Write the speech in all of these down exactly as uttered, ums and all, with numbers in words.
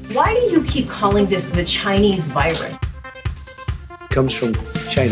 Why do you keep calling this the Chinese virus? It comes from China.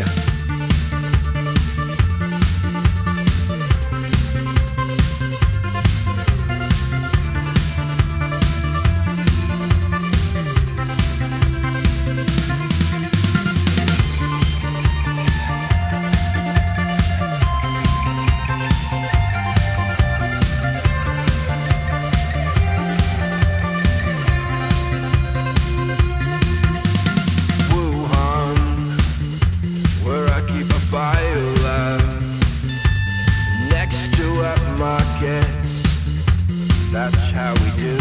That's how we do.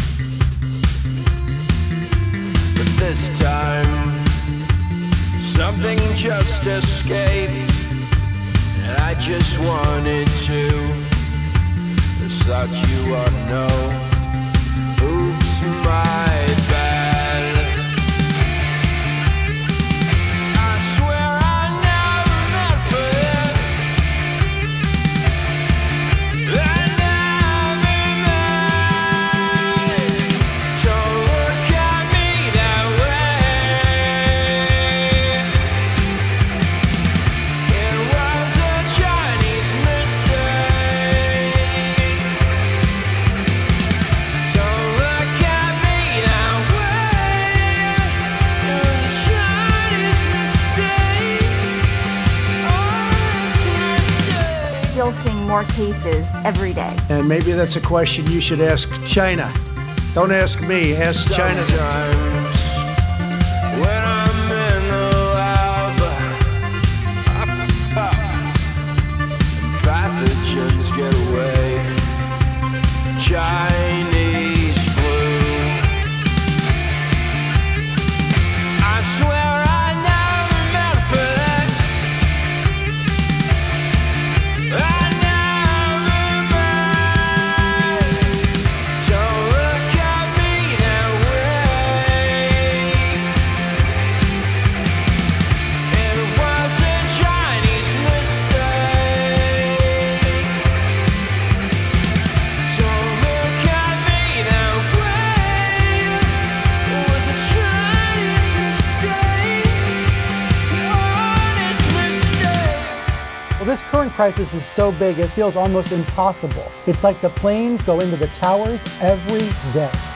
But this time, something just escaped, and I just wanted to. Just thought you ought to know. Oops, my bad. Still seeing more cases every day. And maybe that's a question you should ask China. Don't ask me, ask China. Sometimes when I'm in the lab, pathogens get away. Chinese flu. I swear I never meant for this. I never meant. Don't look at me that way. It was a Chinese mistake. Don't look at me that way. It was a Chinese mistake. Honest mistake. Well, this current crisis is so big, it feels almost impossible. It's like the planes go into the towers every day.